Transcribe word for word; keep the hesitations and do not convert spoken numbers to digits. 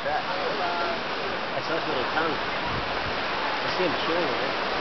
that? I saw his little tongue. I see him chewing on it.